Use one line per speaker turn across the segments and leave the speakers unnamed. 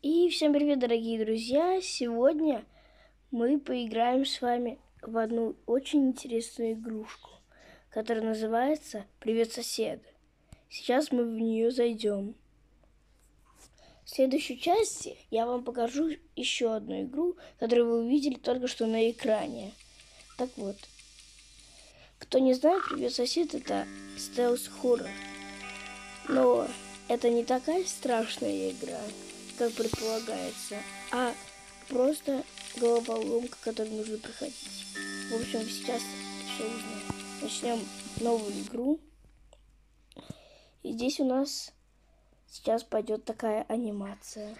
И всем привет, дорогие друзья! Сегодня мы поиграем с вами в одну очень интересную игрушку, которая называется «Привет, сосед». Сейчас мы в нее зайдем. В следующей части я вам покажу еще одну игру, которую вы увидели только что на экране. Так вот, кто не знает, «Привет, сосед» — это стелс-хоррор. Но это не такая страшная игра, как предполагается, а просто головоломка, которую нужно проходить. В общем, сейчас все узнаем. Начнем новую игру. И здесь у нас сейчас пойдет такая анимация.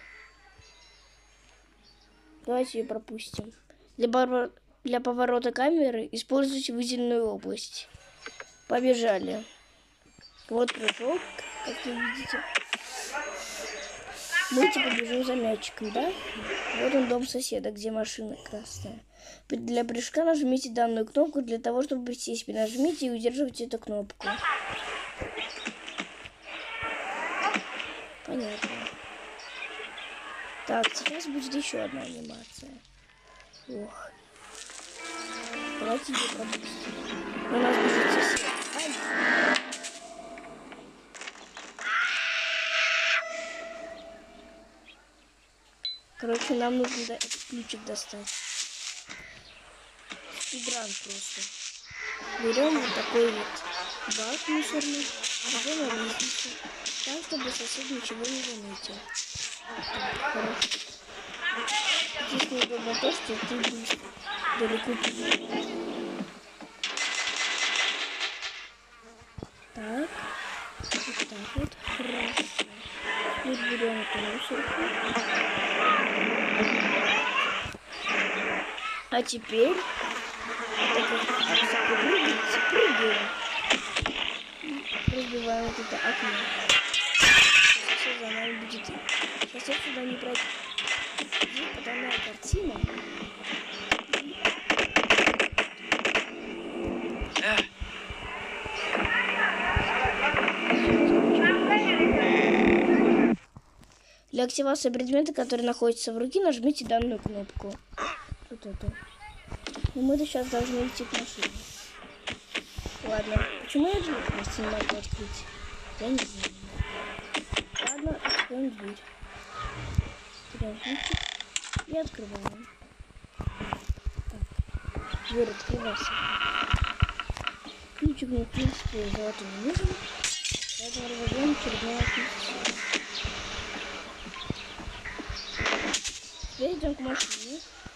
Давайте ее пропустим. Для поворота камеры используйте выделенную область. Побежали. Вот прыжок, как вы видите. Мы типа бежим за мячиком, да? Вот он, дом соседа, где машина красная. Для прыжка нажмите данную кнопку. Для того, чтобы присесть, нажмите и удерживайте эту кнопку. Понятно. Так, сейчас будет еще одна анимация. Ох. Давайте ее пропустим. У нас бежит сосед. Короче, нам нужно этот ключик достать. Спидран просто. Берем вот такой вот бак мусорный, идем на лестницу, так, чтобы сосед ничего не заметил. Хорошо. Здесь неудобно то, что ты будешь далеко пить. Так, вот так вот, хорошо. Теперь берем эту мусорку. А теперь прыгаем. Разбиваем вот это окно. Сейчас за нами будет. Сейчас сюда не пройдет. Здесь потайная картина. Для активации предмета, который находится в руке, нажмите данную кнопку. Вот эту. И мы сейчас должны идти к машине. Ладно, почему я дверь не могу открыть? Я не знаю. Ладно, откроем дверь. Берем ключик и открываем. Так, дверь открывается. Ключик мне, в принципе, золотой не нужен. Поэтому разожмем очередное отверстие. Теперь идем к машине.